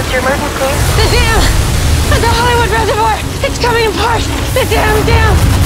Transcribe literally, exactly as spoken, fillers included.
what's your emergency? The dam! At the Hollywood Reservoir! It's coming apart! The damn dam!